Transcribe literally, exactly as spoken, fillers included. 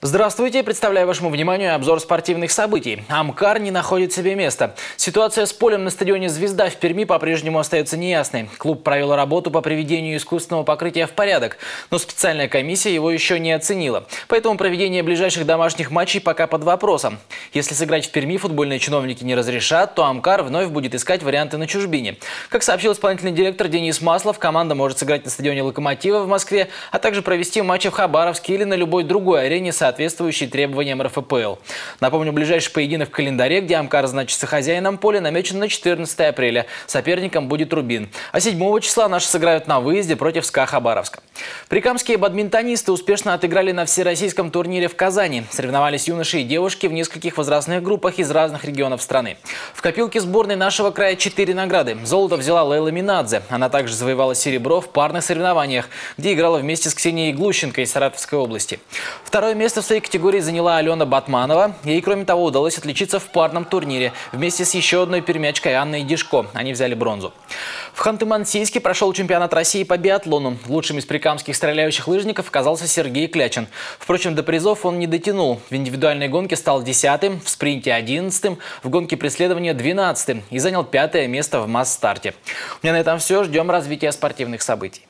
Здравствуйте! Представляю вашему вниманию обзор спортивных событий. Амкар не находит себе места. Ситуация с полем на стадионе «Звезда» в Перми по-прежнему остается неясной. Клуб провел работу по приведению искусственного покрытия в порядок, но специальная комиссия его еще не оценила. Поэтому проведение ближайших домашних матчей пока под вопросом. Если сыграть в Перми футбольные чиновники не разрешат, то Амкар вновь будет искать варианты на чужбине. Как сообщил исполнительный директор Денис Маслов, команда может сыграть на стадионе «Локомотива» в Москве, а также провести матчи в Хабаровске или на любой другой арене, соответствующий требованиям эр эф пэ эл. Напомню, ближайший поединок в календаре, где Амкар значится хозяином поля, намечен на четырнадцатое апреля. Соперником будет Рубин. А седьмого числа наши сыграют на выезде против СКА Хабаровска. Прикамские бадминтонисты успешно отыграли на всероссийском турнире в Казани. Соревновались юноши и девушки в нескольких возрастных группах из разных регионов страны. В копилке сборной нашего края четыре награды. Золото взяла Лейла Минадзе. Она также завоевала серебро в парных соревнованиях, где играла вместе с Ксенией Глущенко из Саратовской области. Второе место в своей категории заняла Алена Батманова. Ей, кроме того, удалось отличиться в парном турнире вместе с еще одной пермячкой Анной Дишко. Они взяли бронзу. В Ханты-Мансийске прошел чемпионат России по биатлону. Лучшим из прикамских стреляющих лыжников оказался Сергей Клячин. Впрочем, до призов он не дотянул. В индивидуальной гонке стал десятым, в спринте одиннадцатым, в гонке преследования двенадцатым и занял пятое место в масс-старте. У меня на этом все. Ждем развития спортивных событий.